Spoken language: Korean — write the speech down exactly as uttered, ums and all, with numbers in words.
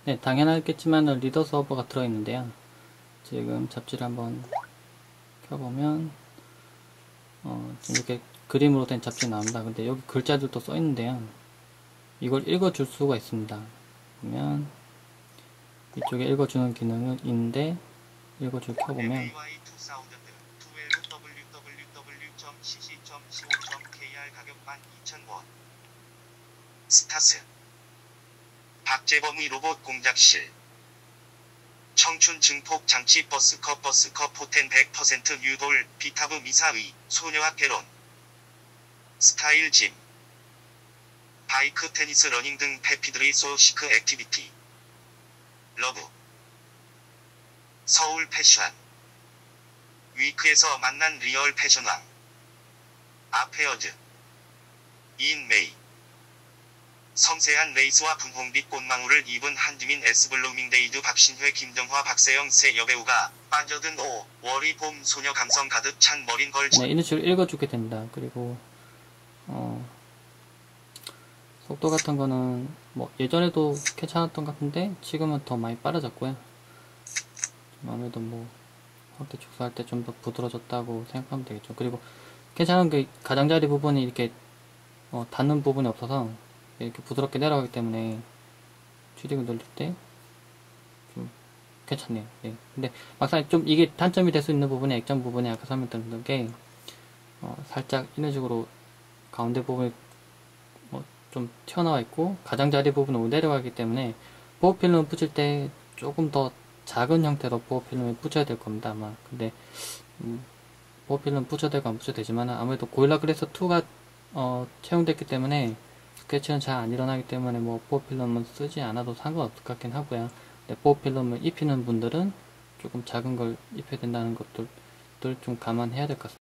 네, 당연하겠지만 리더 서버가 들어있는데요. 지금 잡지를 한번 켜보면 어, 이렇게 그림으로 된 잡지 나옵니다. 근데 여기 글자들도 써있는데요. 이걸 읽어줄 수가 있습니다. 보면 이쪽에 읽어주는 기능은 있는데 읽어줄 켜보면 스타스 박재범의 로봇 공작실 청춘 증폭 장치 버스커 버스커 포텐 백 퍼센트 유돌 비타브 미사의 소녀학 개론 스타일 짐 바이크 테니스 러닝 등 패피드리 소시크 액티비티 러브 서울 패션 위크에서 만난 리얼 패션왕 아페어즈 인메이 섬세한 레이스와 분홍빛 꽃망울을 입은 한지민 S블루밍데이즈 박신회 김정화 박세영 세 여배우가 빠져든 오 월이 봄 소녀 감성 가득 찬 머린 걸 네, 이런 식으로 읽어주게 됩니다. 그리고 어, 속도 같은 거는 뭐 예전에도 괜찮았던 것 같은데 지금은 더 많이 빠르졌고요. 아무래도 뭐 확대 축소할 때 좀 더 부드러워졌다고 생각하면 되겠죠. 그리고 괜찮은 게 가장자리 부분이 이렇게 어, 닿는 부분이 없어서 이렇게 부드럽게 내려가기 때문에 출력을 늘릴 때 좀 괜찮네요. 예. 근데 막상 좀 이게 단점이 될 수 있는 부분이 액정 부분에 아까 설명드렸던 게 어, 살짝 이런 식으로 가운데 부분이 뭐 좀 튀어나와 있고 가장자리 부분으로 내려가기 때문에 보호 필름을 붙일 때 조금 더 작은 형태로 보호 필름을 붙여야 될 겁니다 아마. 근데 음, 보호 필름 붙여도 되고 안 붙여도 되지만 아무래도 고릴라 글래스 투가 어, 채용됐기 때문에 스케치는 잘 안 일어나기 때문에 뭐 보호 필름은 쓰지 않아도 상관없을 것 같긴 하고요. 근데 보호 필름을 입히는 분들은 조금 작은 걸 입혀야 된다는 것들 좀 감안해야 될 것 같습니다.